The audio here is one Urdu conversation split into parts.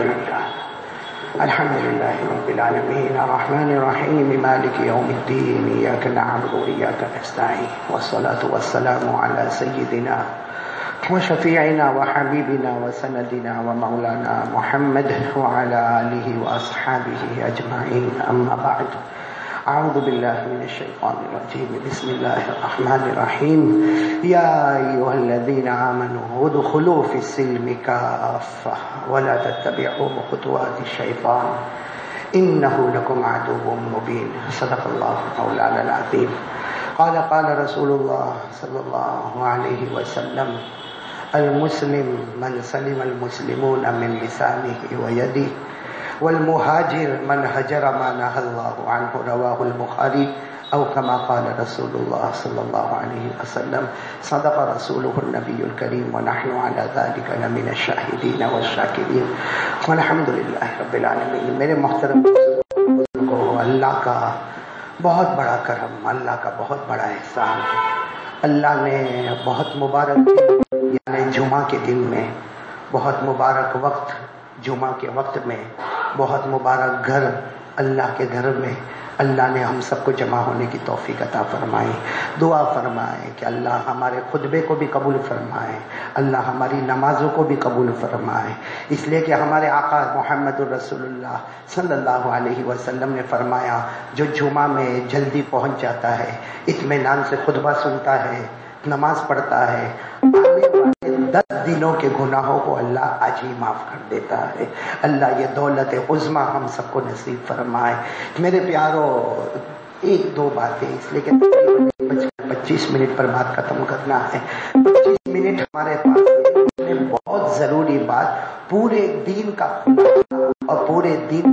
لله رب العالمين الرحمن الرحيم مالك يوم الدين إياك نعبد وإياك نستعين والصلاة والسلام على سيدنا وشفيعنا وحبيبنا وسندنا ومولانا محمد وعلى آله وأصحابه أجمعين أما بعد أعوذ بالله من الشيطان الرجيم بسم الله الرحمن الرحيم يا أيها الذين آمنوا ادخلوا في السلم كافة ولا تتبعوا خطوات الشيطان إنه لكم عدو مبين صدق الله مولانا العظيم قال رسول الله صلى الله عليه وسلم المسلم من سلم المسلمون من لسانه ويده والمهاجر من هجر ما نهى الله عنه رواه البخاري أو كما قال رسول الله صلى الله عليه وسلم صدق رسوله النبي الكريم ونحن على ذلك لمن الشاهدين والشاكرين والحمد لله رب العالمين. میرے محترم بزرگوں، اللہ کا بہت بڑا کرم، اللہ کا بہت بڑا احسان. اللہ نے بہت مبارک یعنی جمعہ کے دن میں بہت مبارک وقت، جمعہ کے وقت میں بہت مبارک گھر، اللہ کے گھر میں اللہ نے ہم سب کو جمع ہونے کی توفیق عطا فرمائی. دعا فرمائے کہ اللہ ہمارے خطبے کو بھی قبول فرمائے، اللہ ہماری نمازوں کو بھی قبول فرمائے، اس لیے کہ ہمارے آقا محمد الرسول اللہ صلی اللہ علیہ وسلم نے فرمایا جو جمعہ میں جلدی پہنچ جاتا ہے، اطمینان سے خطبہ سنتا ہے، نماز پڑھتا ہے، آنے والے 10 دنوں کے گناہوں کو اللہ آج ہی معاف کر دیتا ہے. اللہ یہ دولت عظمیٰ ہم سب کو نصیب فرمائے. میرے پیارو، ایک دو باتیں، اس لیے کہ 25 منٹ پر بات ختم کرنا ہے. 25 منٹ ہمارے پاس ہے. بہت ضروری بات، پورے دین کا اور پورے دین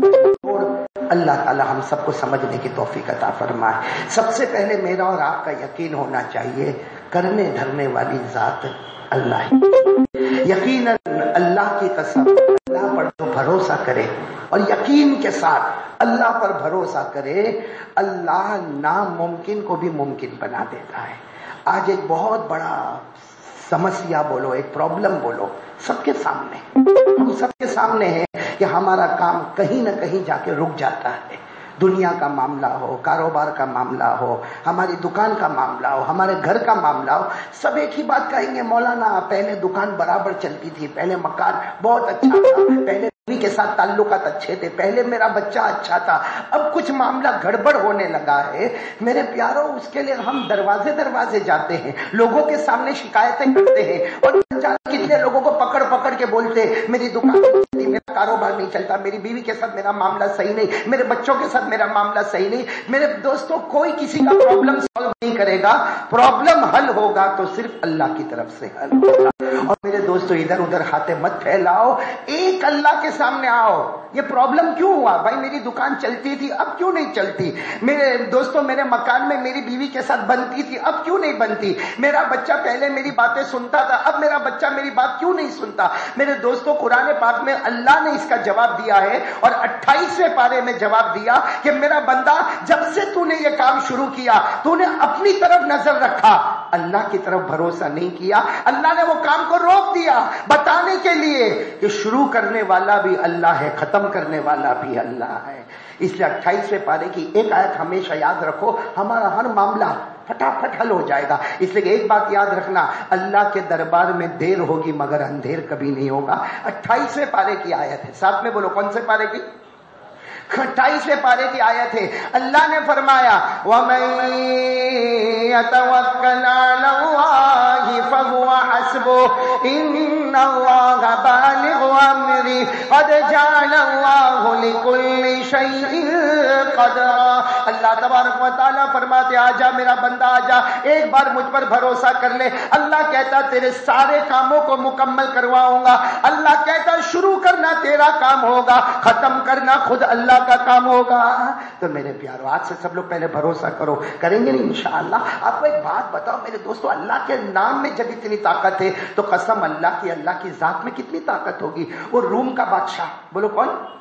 اللہ تعالی ہم سب کو سمجھنے کی توفیق عطا فرمائے. سب سے پہلے میرا اور آپ کا یقین ہونا چاہیے کرنے دھرنے والی ذات اللہ ہی. یقیناً اللہ کی قسم، اللہ پر جو بھروسہ کرے اور یقین کے ساتھ اللہ پر بھروسہ کرے، اللہ ناممکن کو بھی ممکن بنا دیتا ہے. آج ایک بہت بڑا سمسیا بولو، ایک پرابلم بولو، سب کے سامنے، ہم سب کے سامنے ہے کہ ہمارا کام کہیں نہ کہیں جا کے رک جاتا ہے. دنیا کا معاملہ ہو، کاروبار کا معاملہ ہو، ہماری دکان کا معاملہ ہو، ہمارے گھر کا معاملہ ہو، سب ایک ہی بات کہیں گے، مولانا پہلے دکان برابر چلتی تھی، پہلے مکان بہت اچھا تھا، پہلے کے ساتھ تعلقات اچھے تھے، پہلے میرا بچہ اچھا تھا، اب کچھ معاملہ گڑبڑ ہونے لگا ہے. میرے پیاروں، اس کے لیے ہم دروازے جاتے ہیں، لوگوں کے سامنے شکایتیں کرتے ہیں، اور کتنے لوگوں کو پکڑ کے بولتے میری دکان نہیں چلتی، میرا کاروبار نہیں چلتا، میری بیوی کے ساتھ میرا معاملہ صحیح نہیں، میرے بچوں کے ساتھ میرا معاملہ صحیح نہیں. میرے دوستوں، کوئی کسی کا پرابلم سالو نہیں کرے گا. پرابلم حل ہوگا تو صرف اللہ کی طرف سے حل ہوگا. اور میرے دوستوں، ادھر ادھر ہاتھیں مت پھیلاؤ، ایک اللہ کے سامنے آؤ. یہ پرابلم کیوں ہوا بھائی؟ میری دکان چلتی تھی، اب کیوں نہیں چلتی؟ میرے دوستوں، میرے مکان میں میری بیوی کے ساتھ بنتی تھی، اب کیوں نہیں بنتی؟ میرا بچہ پہلے میری باتیں سنتا تھا، اب میرا بچہ میری بات کیوں نہیں سنتا؟ میرے دوستوں، قرآن پاک میں اللہ نے اس کا جواب دیا ہے، اور 28ویں پارے میں جواب دیا کہ میرا بندہ، جب سے تو نے یہ کام شروع کیا، تو نے اپنی طرف نظر رکھا، اللہ کی طرف بھروسہ نہیں کیا. اللہ نے وہ کام کو روک دیا بتانے کے لیے کہ شروع کرنے والا بھی اللہ ہے، ختم کرنے والا بھی اللہ ہے. اس لیے 28ویں پارے کی ایک آیت ہمیشہ یاد رکھو، ہمارا ہر معاملہ پھٹافٹ حل ہو جائے گا. اس لیے ایک بات یاد رکھنا، اللہ کے دربار میں دیر ہوگی مگر اندھیر کبھی نہیں ہوگا. 28ویں پارے کی آیت ہے، ساتھ میں بولو کون سے پارے کی؟ 28ویں پارے کی آیت ہے. اللہ نے فرمایا وَمَن يَتَوَكَّلْ عَلَى اللَّهِ فَهُوَ حَسْبُهُ إِنَّ اللَّهَ بَالِغُ أَمْرِهِ قَدْ جَعَلَ اللَّهُ لِكُلِّ شَيْءٍ قَدْرًا. اللہ تبارک و تعالیٰ فرماتے آجا میرا بندہ آجا، ایک بار مجھ پر بھروسہ کر لے. اللہ کہتا تیرے سارے کاموں کو مکمل کرواؤں گا. اللہ کہتا شروع کرنا تیرا کام ہوگا، ختم کرنا خود اللہ کا کام ہوگا. تو میرے پیارو، آج سے سب لوگ پہلے بھروسہ کرو، کریں گے نہیں انشاءاللہ. آپ کو ایک بات بتاؤ میرے دوستو، اللہ کے نام میں جب اتنی طاقت ہے تو قسم اللہ کی ذات میں کتنی طاقت ہوگی. وہ روم کا بادشاہ، بولو کون؟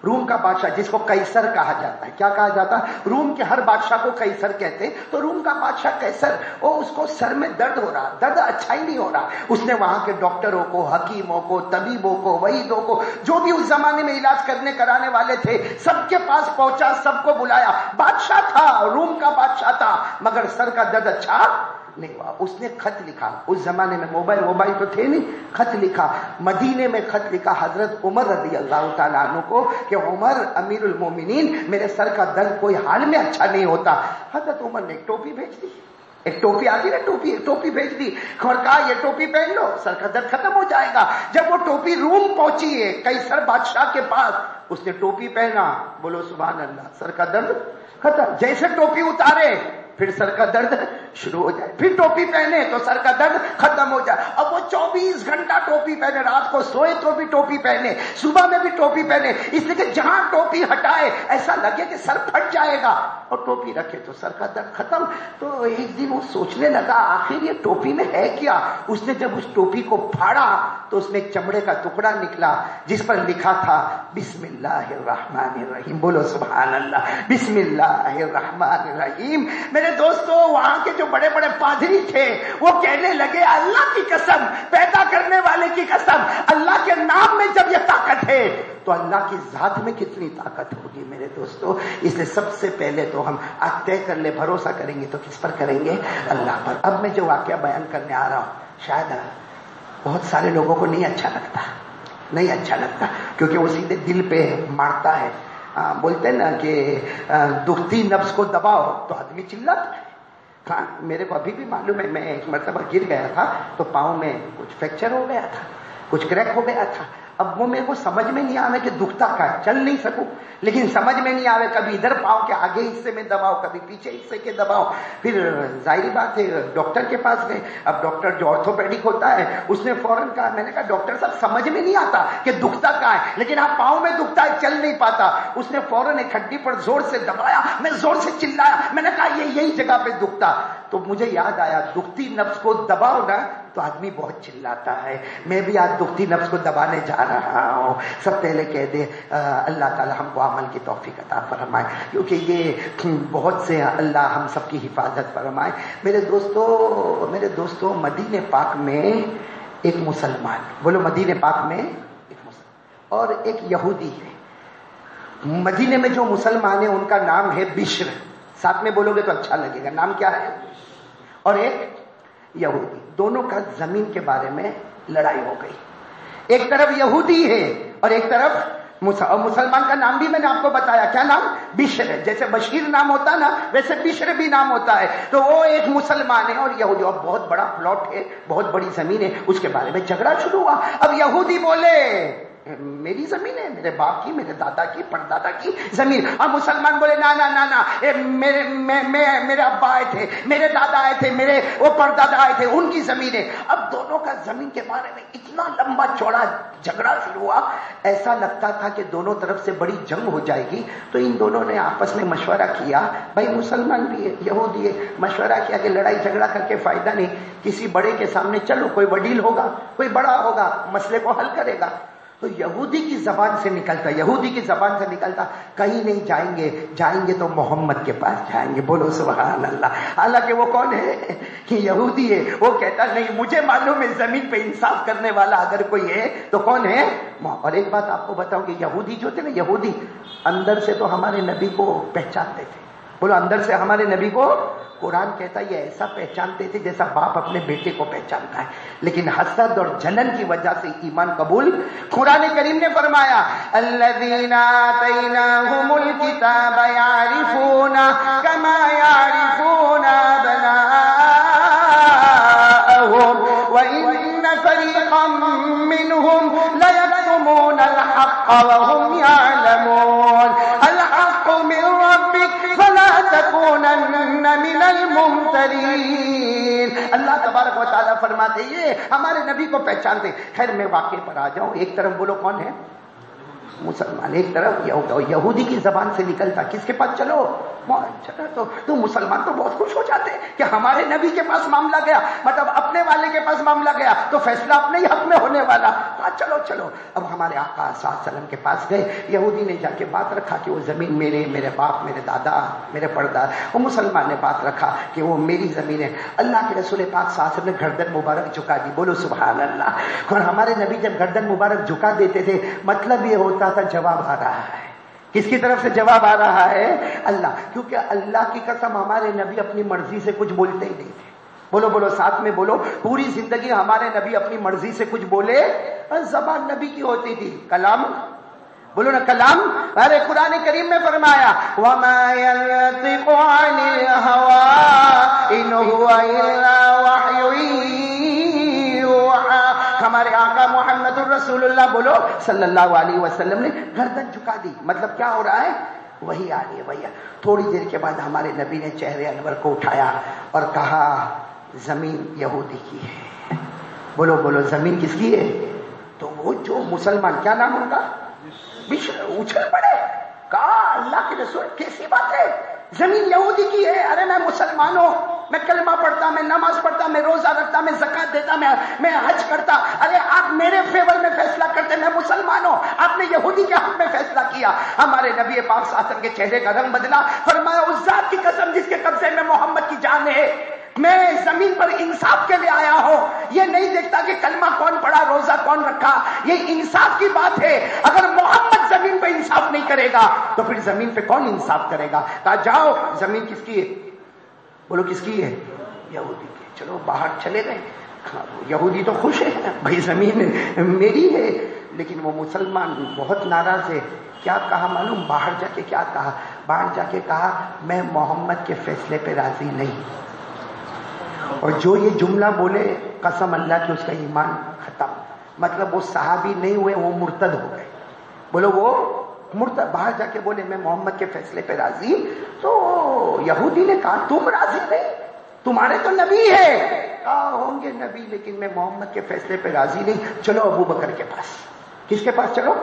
روم کا بادشاہ جس کو قیصر کہا جاتا ہے، کیا کہا جاتا ہے؟ روم کے ہر بادشاہ کو قیصر کہتے، تو روم کا بادشاہ قیصر، وہ اس کو سر میں درد ہو رہا، درد اچھا ہی نہیں ہو رہا، اس نے وہاں کے ڈاکٹروں کو، حکیموں کو، طبیبوں کو، وحیدوں کو، جو بھی اس زمانے میں علاج کرنے کرانے والے تھے، سب کے پاس پہنچا، سب کو بلایا، بادشاہ تھا، روم کا بادشاہ تھا، مگر سر کا درد اچھا نہیں ہوا۔ اس نے خط لکھا، اس زمانے میں موبائل تو تھے نہیں، خط لکھا، مدینے میں خط لکھا حضرت عمر رضی اللہ تعالیٰ عنہ کو کہ عمر امیر المومنین، میرے سر کا درد کوئی حال میں اچھا نہیں ہوتا۔ حضرت عمر نے ایک ٹوپی بھیج دی، ایک ٹوپی آتی نا، ٹوپی بھیج دی اور کہا یہ ٹوپی پہن لو، سر کا درد ختم ہو جائے گا۔ جب وہ ٹوپی روم پہنچی ہے قیصر بادشاہ کے پاس، اس نے ٹوپی پہنا، بولو سبحان اللہ، سر کا درد ختم۔ جیسے ٹوپی اتارے پھر سر کا درد شروع ہو جائے، پھر ٹوپی پہنے تو سر کا درد ختم ہو جائے۔ اب وہ 24 گھنٹہ ٹوپی پہنے، رات کو سوئے تو بھی ٹوپی پہنے، صبح میں بھی ٹوپی پہنے، اس لیے کہ جہاں ٹوپی ہٹائے ایسا لگے کہ سر پھٹ جائے گا، اور ٹوپی رکھے تو سر کا درد ختم۔ تو ایک دن وہ سوچنے لگا آخر یہ ٹوپی میں ہے کیا؟ اس نے جب اس ٹوپی کو پھاڑا تو اس میں ایک چمڑے کا ٹکڑا نکلا جس پر لکھا تھا بسم اللہ الرحمن الرحیم، بولو سبحان اللہ، بسم اللہ الرحمن الرحیم۔ میرے دوستو، وہاں کے جو بڑے بڑے پادری تھے وہ کہنے لگے اللہ کی قسم، پیدا کرنے والے کی قسم، اللہ کے نام میں جب یہ طاقت ہے تو اللہ کی ذات میں کتنی طاقت ہوگی میرے دوستو۔ اس لیے سب سے پہلے تو ہم آج طے کر لے، بھروسہ کریں گے تو کس پر کریں گے؟ اللہ پر۔ اب میں جو واقعہ بیان کرنے آ رہا ہوں شاید بہت سارے لوگوں کو نہیں اچھا لگتا کیونکہ وہ سیدھے دل پہ مارتا ہے۔ بولتے ہیں نا کہ دکھتی نفس کو دباؤ تو آدمی چلاتا ہے۔ ہاں، میرے کو ابھی بھی معلوم ہے، میں ایک مرتبہ گر گیا تھا تو پاؤں میں کچھ فریکچر ہو گیا تھا، کچھ کریک ہو گیا تھا۔ اب وہ میرے کو سمجھ میں نہیں آوے کہ دکھتا کا چل نہیں سکوں، لیکن سمجھ میں نہیں آوے کبھی ادھر پاؤں کے آگے حصے میں دباؤ، کبھی پیچھے حصے کے دباؤ۔ پھر ظاہری بات ہے ڈاکٹر کے پاس گئے۔ اب ڈاکٹر جو آرتھوپیڈک ہوتا ہے اس نے فوراً کہا، میں نے کہا ڈاکٹر صاحب سمجھ میں نہیں آتا کہ دکھتا کہاں ہے، لیکن آپ پاؤں میں دکھتا ہے، چل نہیں پاتا۔ اس نے فوراً ایک ہڈی پر زور سے دبایا، میں زور سے چلایا، میں نے کہا یہ یہی جگہ پہ دکھتا۔ تو مجھے یاد آیا دکھتی نفس کو دباؤ نا تو آدمی بہت چلاتا ہے۔ میں بھی آج دکھتی نفس کو دبانے جا رہا ہوں۔ سب پہلے کہہ دے اللہ تعالی ہم کو عمل کی توفیق عطا فرمائے، کیونکہ یہ بہت سے اللہ ہم سب کی حفاظت فرمائے۔ میرے دوستو مدینے پاک میں ایک مسلمان، بولو مدینے پاک میں ایک مسلمان اور ایک یہودی ہے۔ مدینے میں جو مسلمان ہیں ان کا نام ہے بشر، ساتھ میں بولو گے تو اچھا لگے گا، نام کیا ہے؟ اور ایک یہودی، دونوں کا زمین کے بارے میں لڑائی ہو گئی۔ ایک طرف یہودی ہے اور ایک طرف مسلمان کا نام بھی میں نے آپ کو بتایا، کیا نام؟ بشر ہے۔ جیسے بشیر نام ہوتا نا ویسے بشر بھی نام ہوتا ہے۔ تو وہ ایک مسلمان ہے اور یہودی، اور بہت بڑا پلاٹ ہے، بہت بڑی زمین ہے، اس کے بارے میں جھگڑا شروع ہوا۔ اب یہودی بولے میری زمین ہے، میرے باپ کی، میرے دادا کی، پردادا کی زمین۔ اور مسلمان بولے نا نا نا نا، میرے ابا آئے تھے، میرے دادا آئے تھے، میرے وہ پردادا آئے تھے، ان کی زمین ہے۔ اب دونوں کا زمین کے بارے میں اتنا لمبا چوڑا جھگڑا شروع ہوا، ایسا لگتا تھا کہ دونوں طرف سے بڑی جنگ ہو جائے گی۔ تو ان دونوں نے آپس میں مشورہ کیا، بھائی مسلمان بھی ہے یہودی ہے، مشورہ کیا کہ لڑائی جھگڑا کر کے فائدہ نہیں، کسی بڑے کے سامنے چلو، کوئی وڈیل ہوگا، کوئی بڑا ہوگا، مسئلے کو حل کرے گا۔ تو یہودی کی زبان سے نکلتا کہیں نہیں جائیں گے تو محمد کے پاس جائیں گے، بولو سبحان اللہ۔ حالانکہ وہ کون ہے؟ کہ یہودی ہے۔ وہ کہتا نہیں، مجھے معلوم ہے زمین پہ انصاف کرنے والا اگر کوئی ہے تو کون ہے؟ اور ایک بات آپ کو بتاؤں کہ یہودی جو تھے نا، یہودی اندر سے تو ہمارے نبی کو پہچانتے تھے، بولو اندر سے ہمارے نبی کو قرآن کہتا ہے یہ ایسا پہچانتے تھے جیسا باپ اپنے بیٹے کو پہچانتا ہے، لیکن حسد اور جلن کی وجہ سے ایمان قبول۔ قرآن کریم نے فرمایا الذین آتیناہم الکتاب یعرفون کما یعرفون ابناءہم وان فریقا منہم لیکتمون الحق وهم یعلمون الحق من ربک فلا تکونن من الممترین۔ اللہ تبارک و تعالیٰ فرماتے یہ ہمارے نبی کو پہچانتے۔ خیر میں واقعے پر آ جاؤں، ایک طرف بولو کون ہے؟ مسلمان، ایک طرف یہودی کی زبان سے نکلتا کس کے پاس؟ چلو تو مسلمان تو بہت خوش ہو جاتے کہ ہمارے نبی کے پاس معاملہ گیا، مطلب اپنے والے کے پاس معاملہ گیا تو فیصلہ اپنے ہی حق میں ہونے والا. چلو چلو اب ہمارے آقا صلی اللہ علیہ وسلم کے پاس گئے. یہودی نے جا کے بات رکھا کہ وہ زمین میرے باپ، میرے دادا، میرے پردادا. وہ مسلمان نے بات رکھا کہ وہ میری زمین ہے. اللہ کے رسول پاک صلی اللہ علیہ وسلم نے گردن مبارک جھکا دی. بولو سبحان اللہ. اور ہمارے نبی جب گردن مبارک جھکا دیتے تھے مطلب یہ ہوتا تھا جواب آ رہا ہے. کس کی طرف سے جواب آ رہا ہے؟ اللہ. کیونکہ اللہ کی قسم ہمارے نبی اپنی مرضی سے کچھ بولتے ہی نہیں تھے. بولو بولو ساتھ میں بولو. پوری زندگی ہمارے نبی اپنی مرضی سے کچھ بولے، زبان نبی کی ہوتی تھی. کلام بولو نا، کلام. ارے قرآن کریم میں فرمایا وَمَا يَنطِقُ عَنِ الْهَوَىٰ إِنْ هُوَ إِلَّا وَحْيٌ يُوحَىٰ. ہمارے آقا محمد الرسول اللہ بولو صلی اللہ علیہ وسلم نے گردن جھکا دی. مطلب کیا ہو رہا ہے؟ وہی آ رہی ہے بھیا. تھوڑی دیر کے بعد ہمارے نبی نے چہرے انور کو اٹھایا اور کہا زمین یہودی کی ہے. بولو بولو زمین کس کی ہے؟ تو وہ جو مسلمان، کیا نام ان کا، اچھل پڑے. کہا اللہ کے رسول کیسی بات ہے، زمین یہودی کی ہے. ارے میں مسلمان ہوں، میں کلمہ پڑھتا، میں نماز پڑھتا، میں روزہ رکھتا، میں زکات دیتا، میں حج کرتا. ارے آپ میرے فیور میں فیصلہ کرتے، میں مسلمان ہوں، آپ نے یہودی کے حق میں فیصلہ کیا. ہمارے نبی پاک صلی اللہ علیہ وسلم کے چہرے کا رنگ بدلا. فرمایا اس ذات کی قسم جس کے قبضے میں محمد کی جان ہے، میں زمین پر انصاف کے لیے آیا ہوں. یہ نہیں دیکھتا کہ کلمہ کون پڑھا، روزہ کون رکھا. یہ انصاف کی بات ہے. اگر محمد زمین پہ انصاف نہیں کرے گا تو پھر زمین پہ کون انصاف کرے گا؟ کہا جاؤ زمین کس کی ہے؟ بولو کس کی ہے؟ یہودی کی. چلو باہر چلے گئے. یہودی تو خوش ہے بھائی زمین میری ہے، لیکن وہ مسلمان بہت ناراض ہے. کیا کہا معلوم؟ باہر جا کے کیا کہا؟ باہر جا کے کہا میں محمد کے فیصلے پہ راضی نہیں. اور جو یہ جملہ بولے قسم اللہ کی اس کا ایمان ختم. مطلب وہ صحابی نہیں ہوئے، وہ مرتد ہو گئے. بولو وہ مرتد. باہر جا کے بولے میں محمد کے فیصلے پہ راضی. تو یہودی نے کہا تم راضی نہیں؟ تمہارے تو نبی ہے. کہا ہوں گے نبی لیکن میں محمد کے فیصلے پہ راضی نہیں. چلو ابو بکر کے پاس. کس کے پاس چلو؟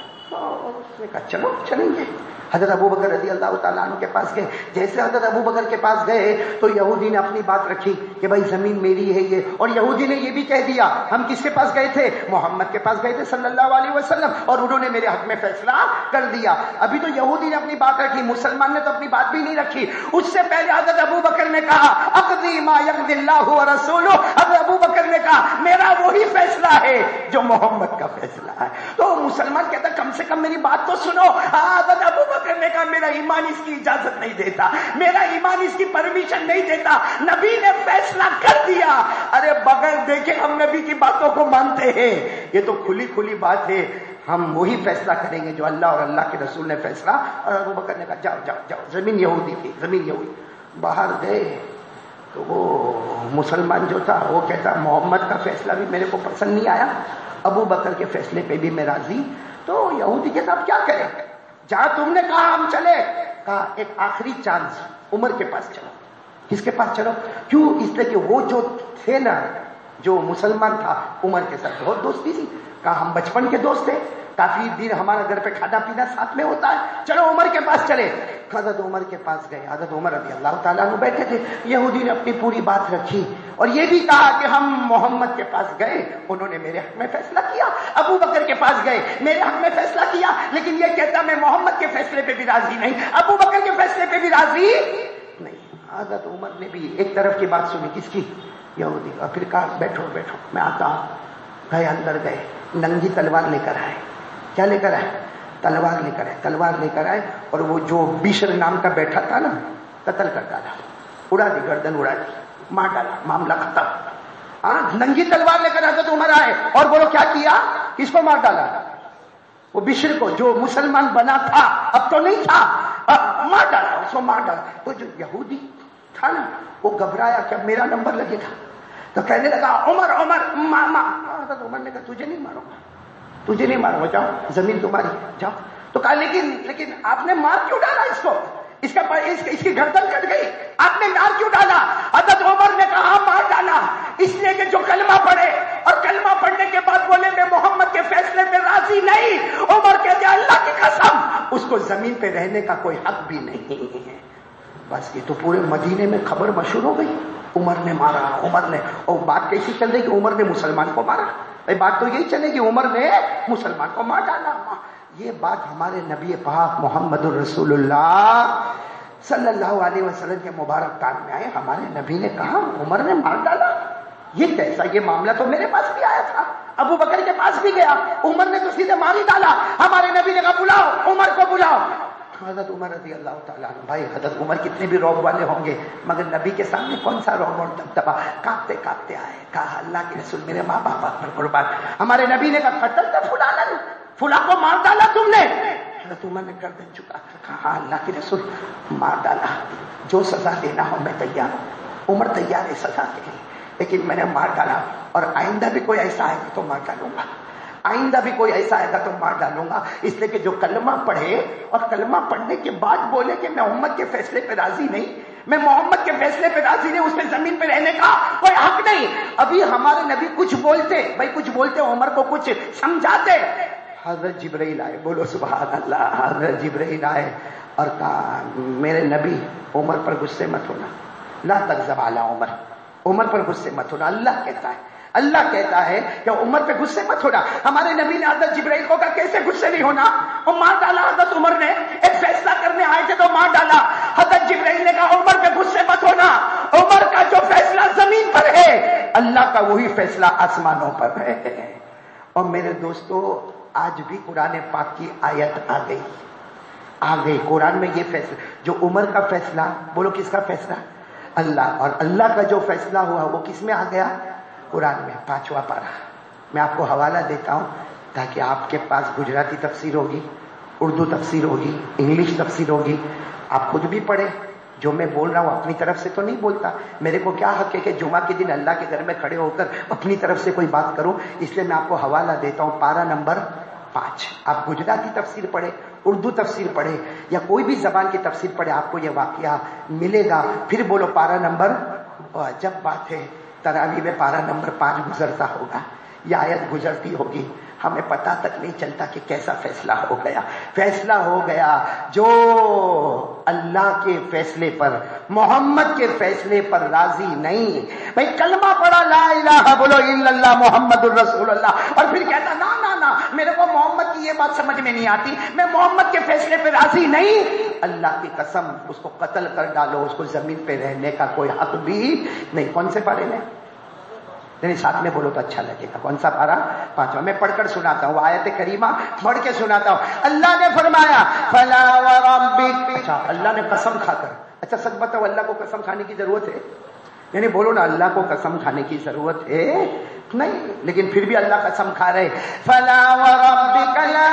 اس نے کہا چلو چلیں گے. حضرت ابو بکر رضی اللہ تعالیٰ عنہ کے پاس گئے. جیسے حضرت ابو بکر کے پاس گئے تو یہودی نے اپنی بات رکھی کہ بھائی زمین میری ہے یہ. اور یہودی نے یہ بھی کہہ دیا ہم کس کے پاس گئے تھے؟ محمد کے پاس گئے تھے صلی اللہ علیہ وسلم، اور انہوں نے میرے حق میں فیصلہ کر دیا. ابھی تو یہودی نے اپنی بات رکھی، مسلمان نے تو اپنی بات بھی نہیں رکھی. اس سے پہلے حضرت ابو بکر نے کہا اقضی ما یقضی اللہ ورسولہ. حضرت ابو بکر نے کہا میرا وہی فیصلہ ہے جو محمد کا فیصلہ ہے. تو مسلمان کہتا کم سے کم میری بات تو سنو. حضرت ابو بکر نے کہا میرا ایمان اس کی اجازت نہیں دیتا، میرا ایمان اس کی پرمیشن نہیں دیتا. نبی نے فیصلہ کر دیا. ارے بغیر دیکھے ہم نبی کی باتوں کو مانتے ہیں. یہ تو کھلی کھلی بات ہے. ہم وہی فیصلہ کریں گے جو اللہ اور اللہ کے رسول نے فیصلہ. اور ابو بکر نے کہا جاؤ جاؤ جاؤ زمین یہودی کی، زمین یہودی. باہر گئے تو وہ مسلمان جو تھا وہ کہتا محمد کا فیصلہ بھی میرے کو پسند نہیں آیا، ابو بکر کے فیصلے پہ بھی میں راضی. تو یہودی کے ساتھ کیا کریں؟ جہاں تم نے کہا ہم چلے. کہا ایک آخری چانس عمر کے پاس چلو. کس کے پاس چلو؟ کیوں؟ اس لیے کہ وہ جو تھے نا، جو مسلمان تھا عمر کے ساتھ بہت دوستی تھی. کہا ہم بچپن کے دوست تھے، کافی دن ہمارا گھر پہ کھانا پینا ساتھ میں ہوتا ہے، چلو عمر کے پاس چلے. حضرت عمر کے پاس گئے. حضرت عمر رضی اللہ تعالیٰ عنہ بیٹھے تھے. یہودی نے اپنی پوری بات رکھی اور یہ بھی کہا کہ ہم محمد کے پاس گئے، انہوں نے میرے حق میں فیصلہ کیا. ابو بکر کے پاس گئے، میرے حق میں فیصلہ کیا، لیکن یہ کہتا میں محمد کے فیصلے پہ بھی راضی نہیں، ابو بکر کے فیصلے پہ بھی راضی نہیں. حضرت عمر نے بھی ایک طرف کی بات سنی. کس کی؟ یہودی. اور پھر کہا بیٹھو بیٹھو میں آتا ہوں. گئے اندر گئے، ننگی تلوار لے کر آئے. کیا لے کر آئے؟ تلوار لے کر آئے. تلوار لے کر آئے اور وہ جو بشر نام کا بیٹھا تھا نا، قتل کر ڈالا، اڑا دی، گردن اڑا دی، مار ڈالا، معاملہ ختم. ننگی تلوار لے کر حضرت عمر آئے اور بولو کیا کیا؟ کس کو مار ڈالا؟ وہ بشر کو، جو مسلمان بنا تھا، اب تو نہیں تھا، مار ڈالا، اس کو مار ڈالا. تو جو یہودی تھا نا وہ گھبرایا کہ اب میرا نمبر لگے گا، تو کہنے لگا عمر عمر ماما. حضرت عمر نے کہا تجھے نہیں ماروں گا، تجھے نہیں ماروں گا، جاؤ زمین تمہاری جاؤ. تو کہا لیکن آپ نے مار کیوں ڈالا اس کو؟ اس کی گردن کٹ گئی، آپ نے مار کیوں ڈالا؟ حضرت عمر نے کہا مار ڈالا اس لیے کہ جو کلمہ پڑھے اور کلمہ پڑھنے کے بعد بولے میں محمد کے فیصلے میں راضی نہیں. عمر کہتے اللہ کی قسم اس کو زمین پہ رہنے کا کوئی حق بھی نہیں ہے. بس یہ تو پورے مدینے میں خبر مشہور ہو گئی، عمر نے مارا، عمر نے، اور بات کیسی چل رہی کہ عمر نے مسلمان کو مارا؟ بات تو یہی چلے کہ عمر نے مسلمان کو مار ڈالا۔ یہ بات ہمارے نبی پاک محمد الرسول اللہ صلی اللہ علیہ وسلم کے مبارک کان میں آئے، ہمارے نبی نے کہا عمر نے مار ڈالا؟ یہ کیسا؟ یہ معاملہ تو میرے پاس بھی آیا تھا، ابو بکر کے پاس بھی گیا، عمر نے تو سیدھے مار ہی ڈالا۔ ہمارے نبی نے کہا بلاؤ عمر کو، بلاؤ۔ حضرت عمر رضی اللہ تعالیٰ عنہ، بھائی حضرت عمر کتنے بھی روب والے ہوں گے مگر نبی کے سامنے کون سا روب اور دبدبا، کانپتے کانپتے آئے، کہا اللہ کے رسول میرے ماں باپ پر قربان۔ ہمارے نبی نے کہا قتل تو فلانا، فلاں کو مار ڈالا تم نے؟ حضرت عمر نے گردن جھکا کر کہا ہاں اللہ کے رسول مار ڈالا، جو سزا دینا ہو میں تیار ہوں، عمر تیار ہے سزا کے لیے، لیکن میں نے مار ڈالا اور آئندہ بھی کوئی ایسا آئے گا تو مار ڈالوں گا، آئندہ بھی کوئی ایسا آئے گا تو مار ڈالوں گا۔ اس لیے کہ جو کلمہ پڑھے اور کلمہ پڑھنے کے بعد بولے کہ میں محمد کے فیصلے پہ راضی نہیں، میں محمد کے فیصلے پہ راضی نہیں، اس میں زمین پہ رہنے کا کوئی حق نہیں۔ ابھی ہمارے نبی کچھ بولتے، بھائی کچھ بولتے، عمر کو کچھ سمجھاتے، حضرت جبرائیل آئے، بولو سبحان اللہ، حضرت جبرائیل آئے اور کہا میرے نبی عمر پر غصے مت ہونا، لا تغضب علی عمر، عمر پر غصے مت ہونا، اللہ کہتا ہے، اللہ کہتا ہے کہ عمر پہ غصے مت ہونا۔ ہمارے نبی نے حضرت جبرائیل کو کہا کیسے غصے نہیں ہونا، اور مار ڈالا۔ حضرت عمر نے ایک فیصلہ کرنے آئے تھے تو مار ڈالا۔ حضرت جبرائیل نے کہا عمر پہ غصے مت ہونا، عمر کا جو فیصلہ زمین پر ہے اللہ کا وہی فیصلہ آسمانوں پر ہے۔ اور میرے دوستو آج بھی قرآن پاک کی آیت آ گئی قرآن میں یہ فیصلہ، جو عمر کا فیصلہ، بولو کس کا فیصلہ؟ اللہ، اور اللہ کا جو فیصلہ ہوا وہ کس میں آ گیا؟ قرآن میں، 5واں پارہ۔ میں آپ کو حوالہ دیتا ہوں تاکہ آپ کے پاس گجراتی تفسیر ہوگی، اردو تفسیر ہوگی، انگلش تفسیر ہوگی، آپ خود بھی پڑھیں۔ جو میں بول رہا ہوں اپنی طرف سے تو نہیں بولتا، میرے کو کیا حق ہے کہ جمعہ کے دن اللہ کے گھر میں کھڑے ہو کر اپنی طرف سے کوئی بات کروں، اس لیے میں آپ کو حوالہ دیتا ہوں پارہ نمبر 5۔ آپ گجراتی تفسیر پڑھیں، اردو تفسیر پڑھے یا کوئی بھی زبان کی تفسیر پڑھے، آپ کو یہ واقعہ ملے گا۔ پھر بولو پارہ نمبر، جب بات ہے تراویح میں پارہ نمبر 5 گزرتا ہوگا، یہ آیت گزرتی ہوگی، ہمیں پتہ تک نہیں چلتا کہ کیسا فیصلہ ہو گیا۔ فیصلہ ہو گیا جو اللہ کے فیصلے پر، محمد کے فیصلے پر راضی نہیں، بھائی کلمہ پڑھا لا الہ بولو الا اللہ محمد الرسول اللہ، اور پھر کہتا نا میرے کو محمد کی یہ بات سمجھ میں نہیں آتی، میں محمد کے فیصلے پہ راضی نہیں، اللہ کی قسم اس کو قتل کر ڈالو، اس کو زمین پہ رہنے کا کوئی حق بھی نہیں۔ کون سے پارے میں؟ نہیں ساتھ میں بولو تو اچھا لگے گا۔ کون سا پارا؟ 5واں۔ میں پڑھ کر سناتا ہوں، آیت کریمہ پڑھ کے سناتا ہوں۔ اللہ نے فرمایا فلا وربک، اچھا اللہ نے قسم کھا کر، اچھا سچ بتاؤ اللہ کو قسم کھانے کی ضرورت ہے؟ یعنی بولو نا اللہ کو قسم کھانے کی ضرورت ہے نہیں، لیکن پھر بھی اللہ قسم کھا رہے، فلا وربک لا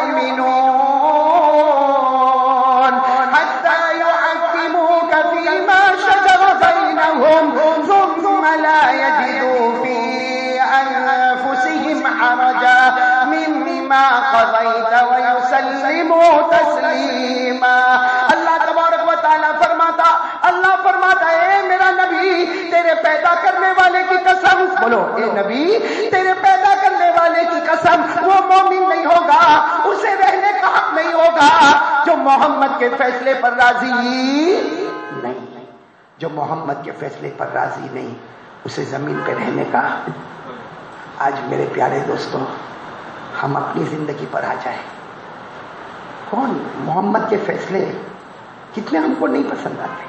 یؤمنون حتی یحکموک فیما شجر بینہم ثم لا یجدوا فی انفسہم حرجا مما قضیت ویسلموا تسلیما۔ اللہ تبارک و تعالی فرماتا، اللہ فرماتا اے میرا نبی تیرے پیدا کرنے والے کی قسم، بولو اے نبی تیرے پیدا کرنے والے کی قسم، وہ مومن نہیں ہوگا، اسے رہنے کا حق نہیں ہوگا جو محمد کے فیصلے پر راضی نہیں، جو محمد کے فیصلے پر راضی نہیں، اسے زمین پہ رہنے کا۔ آج میرے پیارے دوستوں ہم اپنی زندگی پر آ جائیں، کون محمد کے فیصلے کتنے ہم کو نہیں پسند آتے،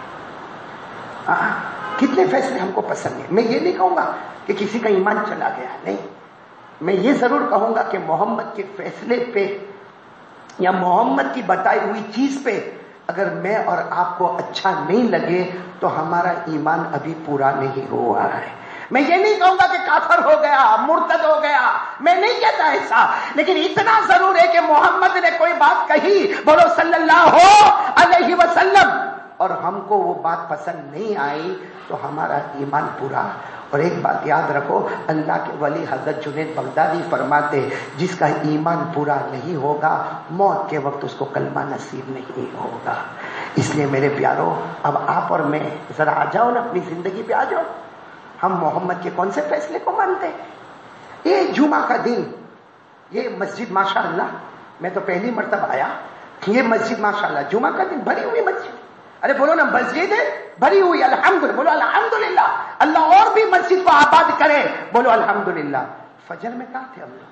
کتنے فیصلے ہم کو پسند ہیں۔ میں یہ نہیں کہوں گا کہ کسی کا ایمان چلا گیا، نہیں، میں یہ ضرور کہوں گا کہ محمد کے فیصلے پہ یا محمد کی بتائی ہوئی چیز پہ اگر میں اور آپ کو اچھا نہیں لگے تو ہمارا ایمان ابھی پورا نہیں ہوا ہے۔ میں یہ نہیں کہوں گا کہ کافر ہو گیا، مرتد ہو گیا، میں نہیں کہتا ایسا، لیکن اتنا ضرور ہے کہ محمد نے کوئی بات کہی، بولو صلی اللہ علیہ وسلم، اور ہم کو وہ بات پسند نہیں آئی تو ہمارا ایمان پورا۔ اور ایک بات یاد رکھو، اللہ کے ولی حضرت جنید بغدادی فرماتے جس کا ایمان پورا نہیں ہوگا موت کے وقت اس کو کلمہ نصیب نہیں ہوگا۔ اس لیے میرے پیارو اب آپ اور میں ذرا آ جاؤ نا، اپنی زندگی پہ آ جاؤ، ہم محمد کے کون سے فیصلے کو مانتے ہیں؟ یہ جمعہ کا دن، یہ مسجد ماشاءاللہ، میں تو پہلی مرتبہ آیا، یہ مسجد ماشاءاللہ جمعہ کا دن بھری ہوئی مسجد، ارے بولو نا مسجد بھری ہوئی الحمدللہ، بولو الحمدللہ، اللہ اور بھی مسجد کو آباد کرے، بولو الحمدللہ۔ فجر میں کہاں تھے ہم لوگ؟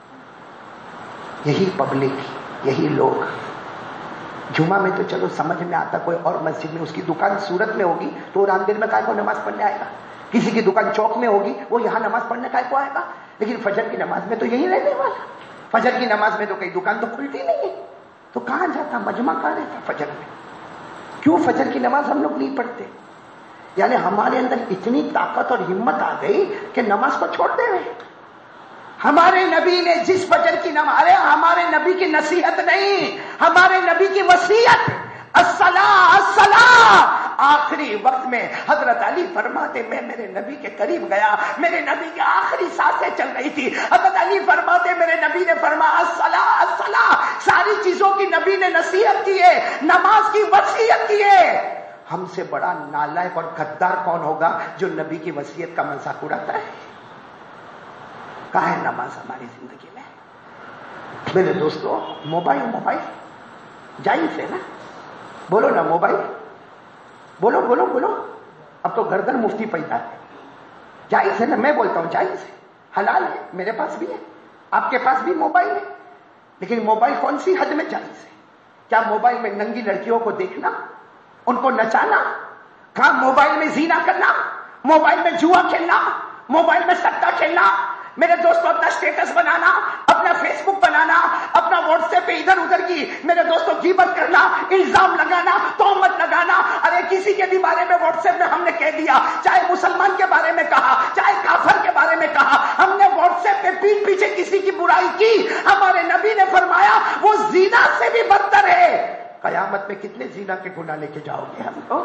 یہی پبلک، یہی لوگ۔ جمعہ میں تو چلو سمجھ میں آتا، کوئی اور مسجد میں، اس کی دکان صورت میں ہوگی تو وہ رام دن میں کائے کو نماز پڑھنے آئے گا، کسی کی دکان چوک میں ہوگی وہ یہاں نماز پڑھنے کائے کو آئے گا، لیکن فجر کی نماز میں تو یہی رہنے والا۔ فجر کی نماز میں تو کئی دکان تو کھلتی نہیں ہے، تو کہاں جاتا، مجمع کہاں رہتا فجر میں؟ کیوں فجر کی نماز ہم لوگ نہیں پڑھتے؟ یعنی ہمارے اندر اتنی طاقت اور ہمت آ گئی کہ نماز کو چھوڑ دے رہے۔ ہمارے نبی نے جس فجر کی نماز، ہمارے نبی کی نصیحت نہیں، ہمارے نبی کی وصیت، الصلاۃ الصلاۃ۔ آخری وقت میں حضرت علی فرماتے میں میرے نبی کے قریب گیا، میرے نبی کی آخری سانسیں چل رہی تھی، حضرت علی فرماتے میرے نبی نے فرمایا الصلاۃ الصلاۃ۔ ساری چیزوں کی نبی نے نصیحت کی ہے، نماز کی وصیت کی ہے۔ ہم سے بڑا نالائق اور غدار کون ہوگا جو نبی کی وصیت کا مذاق اڑاتا ہے؟ کہاں ہے نماز ہماری زندگی میں؟ میرے دوستو، موبائل جائز ہے نا؟ بولو نا موبائل، بولو بولو بولو۔ اب تو گردن مفتی پیدا ہے، جائز ہے نا؟ میں بولتا ہوں جائز ہے، حلال ہے، میرے پاس بھی ہے، آپ کے پاس بھی موبائل ہے، لیکن موبائل کون سی حد میں جائز ہے؟ کیا موبائل میں ننگی لڑکیوں کو دیکھنا، ان کو نچانا؟ کہاں موبائل میں زینا کرنا، موبائل میں جوا کھیلنا، موبائل میں سٹا کھیلنا؟ میرے دوستوں، اپنا اسٹیٹس بنانا، اپنا فیس بک بنانا، اپنا واٹس ایپ پہ ادھر ادھر کی میرے دوستوں غیبت کرنا، الزام لگانا، تہمت لگانا۔ ارے کسی کے بھی بارے میں واٹس ایپ میں ہم نے کہہ دیا، چاہے مسلمان کے بارے میں کہا، چاہے کافر کے بارے میں کہا، ہم نے واٹس ایپ پہ پیٹھ پیچھے کسی کی برائی کی، ہمارے نبی نے فرمایا وہ زنا سے بھی بدتر ہے۔ قیامت میں کتنے زنا کے گناہ لے کے جاؤ گے ہم کو؟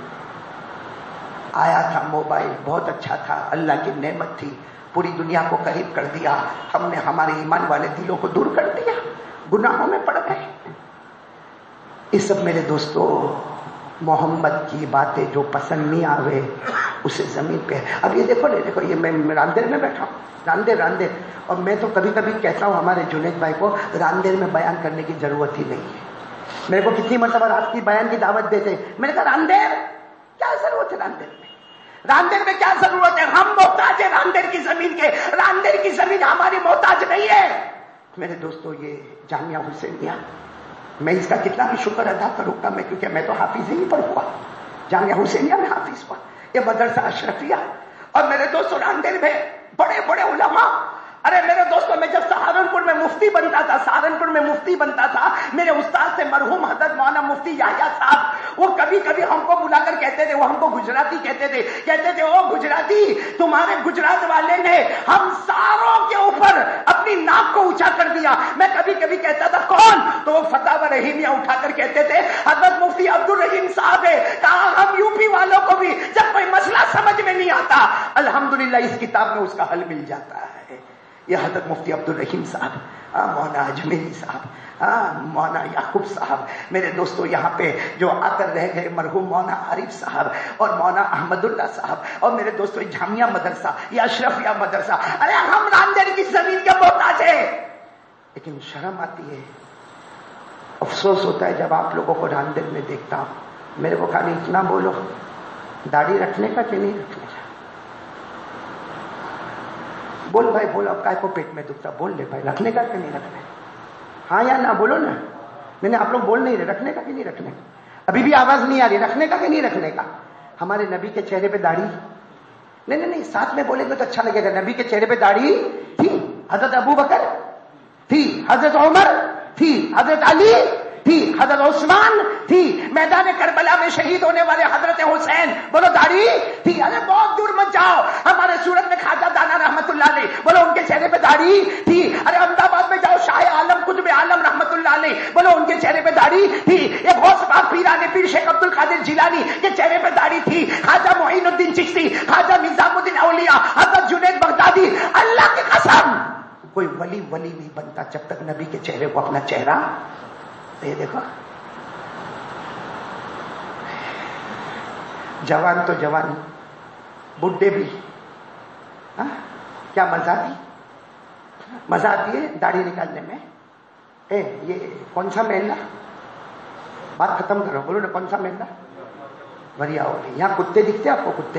آیا تھا موبائل، بہت اچھا تھا، اللہ کی نعمت تھی، پوری دنیا کو قریب کر دیا، ہم نے ہمارے ایمان والے دلوں کو دور کر دیا، گناہوں میں پڑ گئے۔ اس سب میرے دوستو، محمد کی باتیں جو پسند نہیں آوے اسے زمین پہ۔ اب یہ دیکھو دیکھو، یہ میں راندیر میں بیٹھا ہوں، راندیر، اور میں تو کبھی کبھی کہتا ہوں ہمارے جنید بھائی کو، راندیر میں بیان کرنے کی ضرورت ہی نہیں ہے۔ میرے کو کتنی مرتبہ رات کی بیان کی دعوت دیتے، میں نے کہا راندیر کیا ضرورت ہے، راندیر میں، راندیر میں کیا ضرورت ہے؟ ہم محتاج ہیں راندیر کی زمین کے، راندیر کی زمین ہماری محتاج نہیں ہے۔ میرے دوستو، یہ جامعہ حسینیہ، میں اس کا کتنا بھی شکر ادا کروں گا میں، کیونکہ میں تو حافظ ہی نہیں پڑھوں، جامعہ حسینیہ میں حافظ ہوا، یہ مدرسہ اشرفیہ، اور میرے دوستو راندیر میں بڑے بڑے علماء۔ ارے میرے دوستوں، میں جب سہارنپور میں مفتی بنتا تھا، میرے استاد سے مرحوم حضرت مولانا مفتی یحییٰ صاحب، وہ کبھی کبھی ہم کو بلا کر کہتے تھے، وہ ہم کو گجراتی کہتے تھے او گجراتی، تمہارے گجرات والے نے ہم ساروں کے اوپر اپنی ناک کو اونچا کر دیا۔ میں کبھی کبھی کہتا تھا کون؟ تو وہ فتاوی رحیمیہ اٹھا کر کہتے تھے حضرت مفتی عبد الرحیم صاحب ہے۔ کہا ہم یوپی والوں کو بھی جب کوئی مسئلہ سمجھ میں نہیں آتا، الحمدللہ اس کتاب میں اس کا حل مل جاتا ہے۔ یہ حضرت مفتی عبد الرحیم صاحب، مولانا اجمیری صاحب، مولانا یعقوب صاحب، میرے دوستو یہاں پہ جو آ کر رہ گئے مرحوم مولانا عارف صاحب اور مولانا احمد اللہ صاحب، اور میرے دوستو جامعہ مدرسہ، یہ اشرفیہ مدرسہ۔ ارے ہم راندیر کی زمین کے محتاج ہیں، لیکن شرم آتی ہے، افسوس ہوتا ہے جب آپ لوگوں کو راندیر میں دیکھتا ہوں۔ میرے کو خالی اتنا بولو، داڑھی رکھنے کا کہ نہیں رکھنے کا؟ بول بھائی بول، اب کائے کو پیٹ میں دکھتا، بول لے بھائی، رکھنے کا کہ نہیں رکھنے کا؟ ہاں یا نہ بولو نا، میں نے آپ لوگ بول نہیں رہے، رکھنے کا کہ نہیں رکھنے کا؟ ابھی بھی آواز نہیں آ رہی، رکھنے کا کہ نہیں رکھنے کا؟ ہمارے نبی کے چہرے پہ داڑھی نہیں، ساتھ میں بولے گے تو اچھا لگے گا۔ نبی کے چہرے پہ داڑھی تھی، حضرت ابو بکر تھی، حضرت عمر تھی، حضرت علی تھی، حضرت عثمان تھی، میدان کربلا میں شہید ہونے والے حضرت حسین، بولو داڑھی تھی۔ ارے بہت دور مت جاؤ، ہمارے سورت میں خواجہ دانا رحمت اللہ علیہ، بولو ان کے چہرے پہ داڑھی تھی۔ ارے احمد آباد میں جاؤ، شاہ عالم قطب عالم رحمت اللہ علیہ، بولو ان کے چہرے پہ داڑھی تھی۔ یہ غوث پاک پیران پیر شیخ عبد القادر جیلانی کے چہرے پہ داڑھی تھی، خواجہ معین الدین چشتی، خواجہ نظام الدین اولیاء، حضرت جنید بغدادی۔ اللہ کی قسم کوئی ولی نہیں بنتا جب تک نبی کے چہرے کو اپنا چہرہ، یہ دیکھو جوان تو جوان، بڈھے بھی، کیا مزہ آتی ہے داڑھی نکالنے میں۔ یہ کون سا مہینہ؟ بات ختم کرو، بولو نا کون سا مہینہ؟ बढ़िया हो गई। यहाँ कुत्ते दिखते आपको? कुत्ते,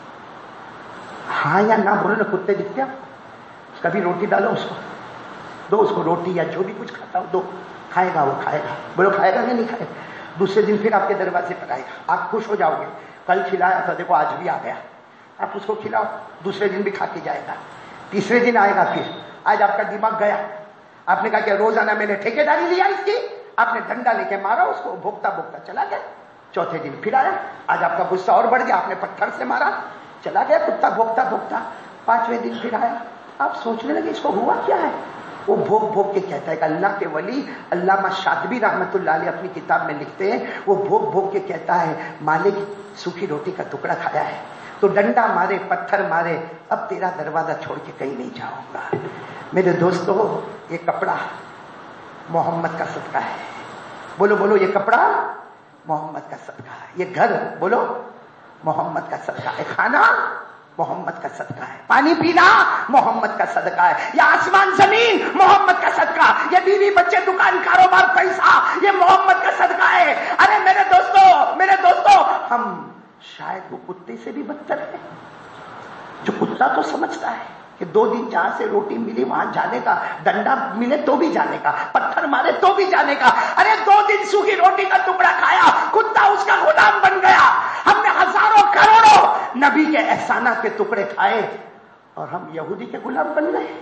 हाँ या ना बोलो ना, कुत्ते दिखते आपको? कभी रोटी डालो उसको, दो उसको रोटी या जो भी कुछ खाता हो दो, खाएगा वो, खाएगा। बोलो खाएगा या नहीं खाएगा? दूसरे दिन फिर आपके दरवाजे पर आएगा, आप खुश हो जाओगे, कल खिलाया था देखो आज भी आ गया। आप उसको खिलाओ, दूसरे दिन भी खा के जाएगा। तीसरे दिन आएगा फिर, आज आपका दिमाग गया, आपने कहा कि रोजाना मैंने ठेकेदारी लिया इसकी, आपने डंडा लेके मारा उसको, भोगता भोगता चला गया। चौथे दिन फिर आया, आज आपका गुस्सा और बढ़ गया, आपने पत्थर से मारा, चला गया कुत्ता भोगता भोगता। पांचवें दिन फिर आया, आप सोचने लगे इसको हुआ क्या है? वो भोग भोग के कहता है कि अल्लाह के वली अल्लामा शातिबी रहमतुल्लाह अलैह अपनी किताब में लिखते हैं, वो भोग भोग के कहता है मालिक सूखी रोटी का टुकड़ा खाया है तो डंडा मारे, पत्थर मारे, अब तेरा दरवाजा छोड़ के कहीं नहीं जाऊंगा। मेरे दोस्तों, ये कपड़ा मोहम्मद का सदका है। बोलो बोलो, ये कपड़ा मोहम्मद का सदका है। ये घर बोलो मोहम्मद का सदका है। खाना मोहम्मद का सदका है। पानी पीना मोहम्मद का सदका है। ये आसमान जमीन मोहम्मद का सदका, ये बीवी बच्चे दुकान कारोबार पैसा ये मोहम्मद का सदका है। अरे मेरे दोस्तों, हम शायद वो कुत्ते से भी बदतर है। जो कुत्ता तो समझता है कि 2 दिन जहां से रोटी मिली वहां जाने का, डंडा मिले तो भी जाने का, पत्थर मारे तो भी जाने का। अरे 2 दिन सूखी रोटी का टुकड़ा खाया, कुत्ता उसका गुलाम बन गया। हमने हजारों करोड़ों नबी के एहसानात के टुकड़े खाए और हम यहूदी के गुलाम बन गए,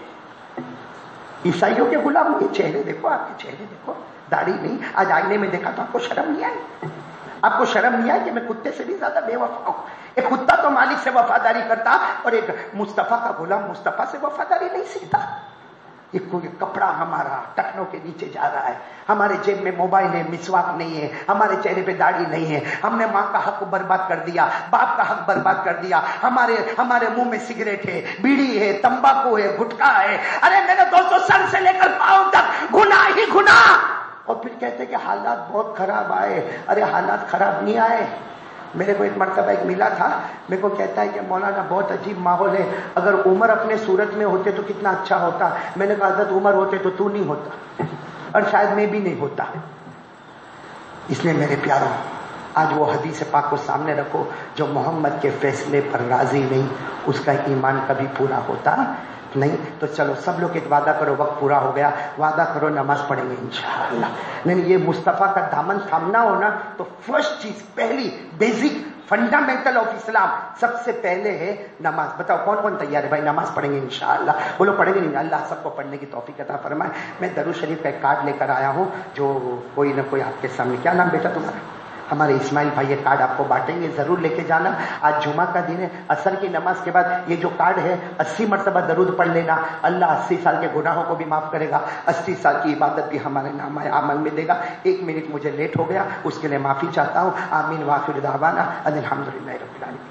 ईसाइयों के गुलाम। ये चेहरे देखो, आपके चेहरे देखो, दाढ़ी नहीं। आज आईने में देखा तो आपको शर्म नहीं आई? आपको शर्म नहीं आई कि मैं कुत्ते से भी ज्यादा बेवफा हूं? एक कुत्ता तो मालिक से वफादारी करता और एक मुस्तफा का गुलाम मुस्तफा से वफादारी नहीं सीखता। ये कोई कपड़ा हमारा टखनों के नीचे जा रहा है, हमारे जेब में मोबाइल है, मिसवाक नहीं है, हमारे चेहरे पे दाढ़ी नहीं है, हमने माँ का हक बर्बाद कर दिया, बाप का हक बर्बाद कर दिया, हमारे मुंह में सिगरेट है, बीड़ी है, तंबाकू है, गुटखा है। अरे मेरे दोस्तों, सर से लेकर पांव तक गुनाह ही गुनाह। और फिर कहते कि हालात बहुत खराब आए। अरे हालात खराब नहीं आए। मेरे को एक मर्तबा एक मिला था, मेरे को कहता है कि मौलाना बहुत अजीब माहौल है, अगर उमर अपने सूरत में होते तो कितना अच्छा होता। मैंने कहा हज़रत उमर होते तो तू नहीं होता और शायद मैं भी नहीं होता। इसलिए मेरे प्यारों, आज वो हदीस पाक को सामने रखो, जो मोहम्मद के फैसले पर राजी नहीं उसका ईमान कभी पूरा होता नहीं। तो चलो सब लोग एक वादा करो, वक्त पूरा हो गया, वादा करो नमाज पढ़ेंगे इंशाअल्लाह। नहीं, ये मुस्तफा का दामन थामना हो ना, तो फर्स्ट चीज, पहली बेसिक फंडामेंटल ऑफ इस्लाम सबसे पहले है नमाज। बताओ कौन कौन तैयार है भाई? नमाज पढ़ेंगे इंशाअल्लाह। बोलो पढ़ेंगे नहीं? अल्लाह सबको पढ़ने की तौफीक अता फरमाए। मैं दरूद शरीफ का एक कार्ड लेकर आया हूँ, जो कोई ना कोई आपके सामने। क्या नाम बेटा तुम्हारा? हमारे इस्माइल भाई ये कार्ड आपको बांटेंगे, जरूर लेके जाना। आज जुमा का दिन है, असर की नमाज के बाद ये जो कार्ड है 80 मरतबा दरूद पढ़ लेना। अल्लाह 80 साल के गुनाहों को भी माफ करेगा, 80 साल की इबादत भी हमारे नाम अमल में देगा। 1 मिनट मुझे लेट हो गया, उसके लिए माफी चाहता हूँ। आमीन वाखिर दावाना अल्हम्दुलिल्लाहि रब्बिल आलमीन।